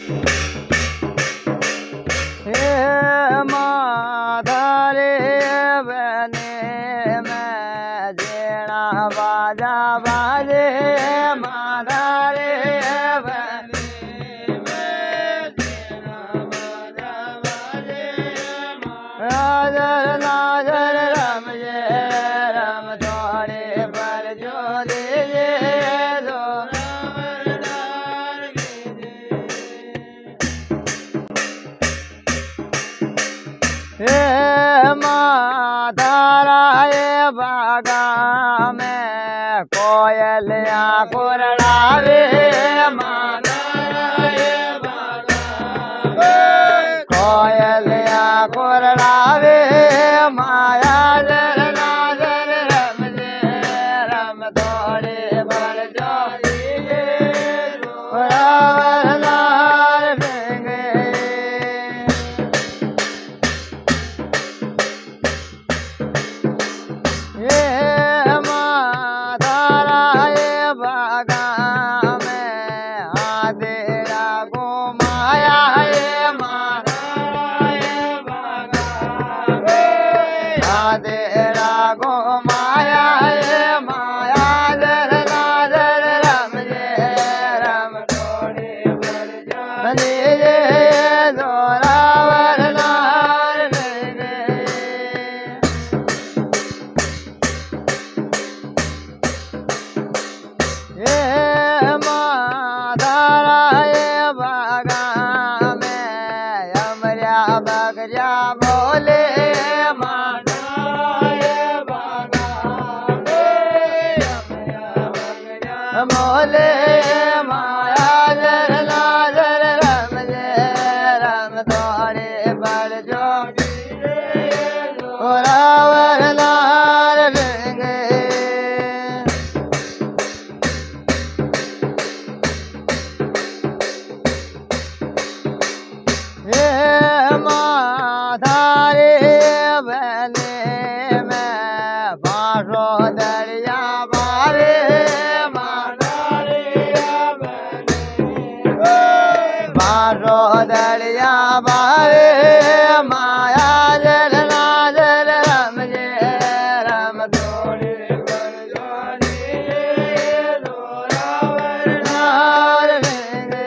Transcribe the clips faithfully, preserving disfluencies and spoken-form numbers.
हे माधरे बने में जेना बाजा बाजे माधरे बने में जेना बाजा बाजे नाजर नाजर रम जे रम तोड़े पर जो दे दो हे माधरा ये बागा में कोयलिया कुरड़ावे माधरा ये बागा में कोयलिया कुरड़ावे माया जर नाजर रम जे रम तोड़े पर जो दिए रावर नार भेंगे ये माधरा ये बागा में आधेरा घुमाया ये माधरा ये बागा में आधेरा घुमाया ये माया जर नाजर रम जे रम तोड़े पर जो दिए जोरावर नार भेंगे ये माधरा ये बागा में अमरिया बगरिया बोले माधरा ये बागा में अमरिया बगरिया बोले माया जर नाजर रम जे रम तोड़े पर जो रावर नार भेंगे हे माधरे बने में बाँसो दरिया बारे माधरे बने बाँसो दरिया बारे माया जर नाजर रम जे रम तोड़े पर जो दिए जोरावर नार भेंगे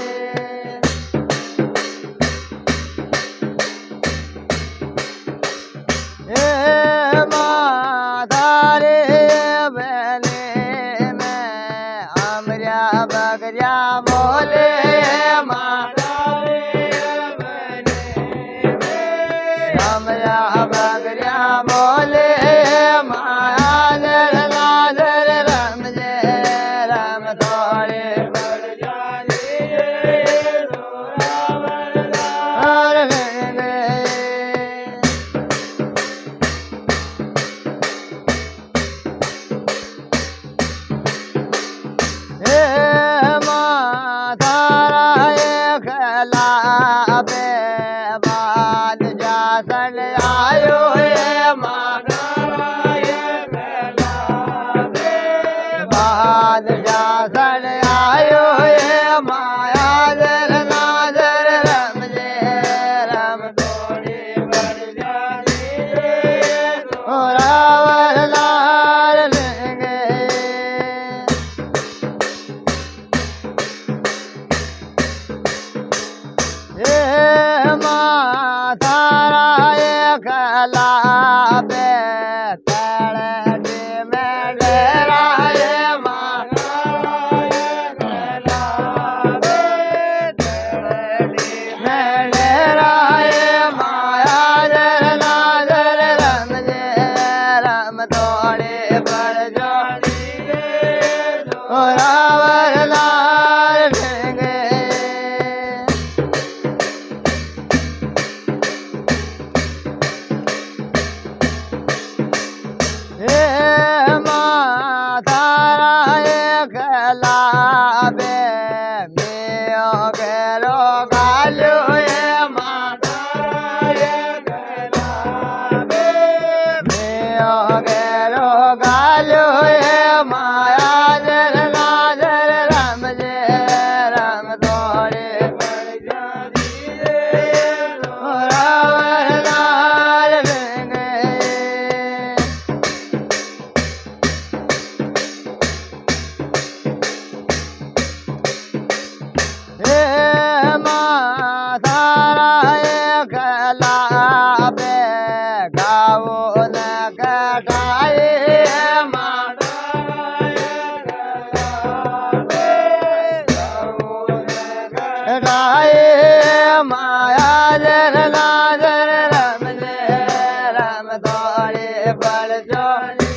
हे माधरे बने में अमरिया बगरिया बोले माधरे बने में अमरिया बगरिया बोले माया जर नाजर रम जे रम तोड़े पर जो दिए जोरावर नार भेंगे हे माधरा ये खेला बे बाल जासन आयो हे माधरा ये खेला बे बाल जासन आयो हे माया जर नाजर रम जे रम तोड़े पर जो दिए रावर नार भेंगे हे गाए माया जर नाजर राम जय राम तोरे पर जोली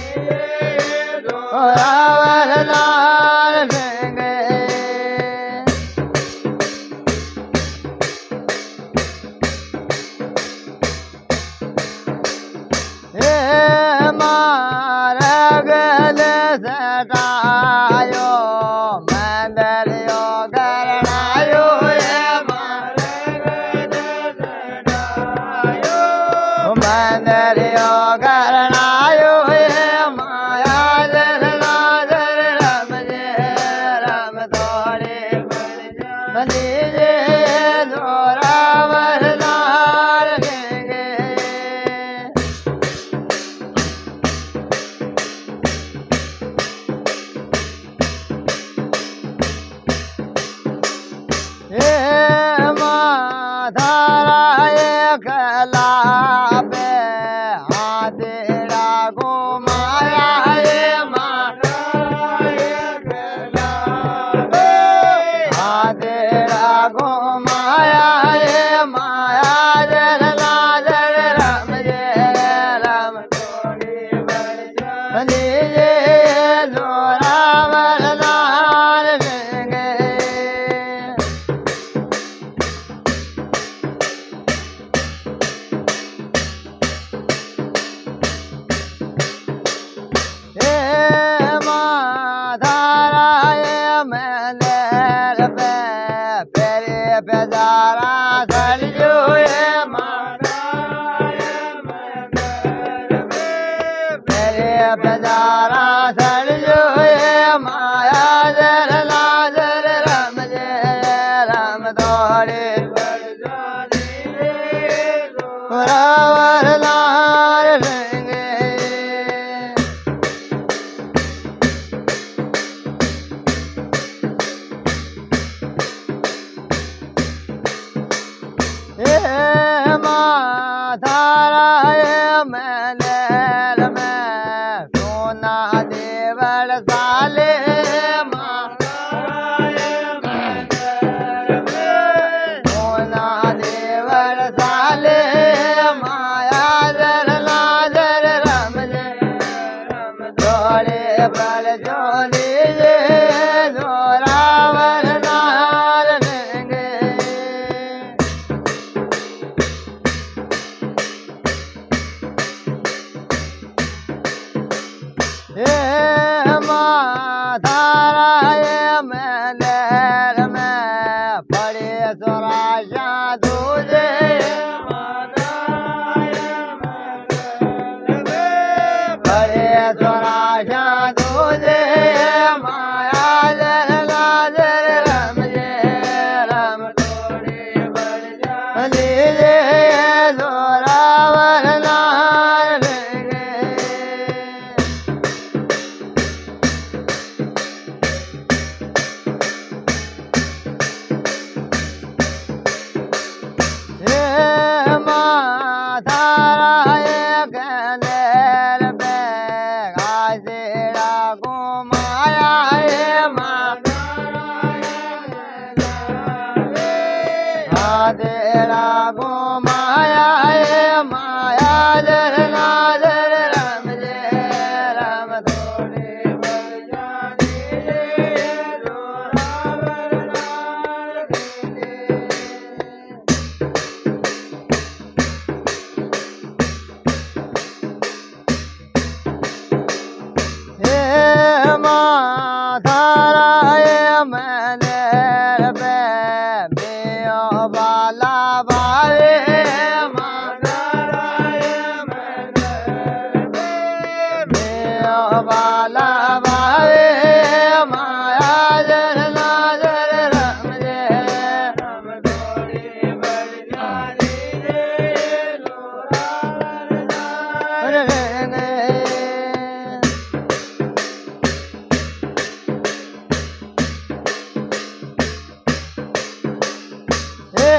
रावण लाल सिंगे हे मार्ग सटायो मंदिर यो करणायो हे मार्ग सटायो मंदिर यो करणायो हे माया जर नाजर राम जय राम तोरे पर जोली जोरावर लाल सिंगे हे माधारा कला पे हाथेरा घुमाया हे माधारा पे हाथेरा घुमाया हे माया जर नाजर राम जय राम तोरे पर जोली जोरावर लाल सिंगे हे माधारा मंदिर पे फेरे पेदारा सलजो हे माधारा मंदिर पे फेरे पेदारा सलजो हे माया जर नाजर राम जय राम तोरे पर जोली रावण लाल सिंगे हे माधारा मंदिर में सोना देवल साले सोना देवल साले माया जर नाजर राम जय राम तोरे पर जोली जोरावर लाल सिंगे हे माधारा मंदिर में पड़े सुराशा दूजे पड़े सुराशा दूजे माया जर नाजर राम जय राम तोरे पर जोली जोरावर लाल सिंगे हे माधारा मंदिर पे घासेरा घुमाया हे घासेरा घुमाया हे माया जर नाजर राम जय राम तोरे पर जोली जोरावर लाल सिंगे हे माधारा मंदिर पे बियो बाला भावे माधारा मंदिर पे बियो बाला भावे माया जर नाजर राम जय राम तोरे पर जोली जोरावर लाल सिंगे हे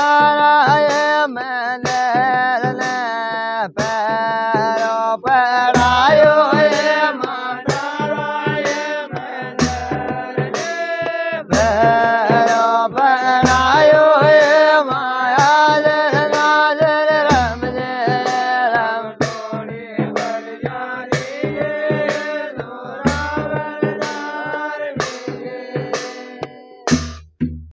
माधारा मंदिर ने पैरों पर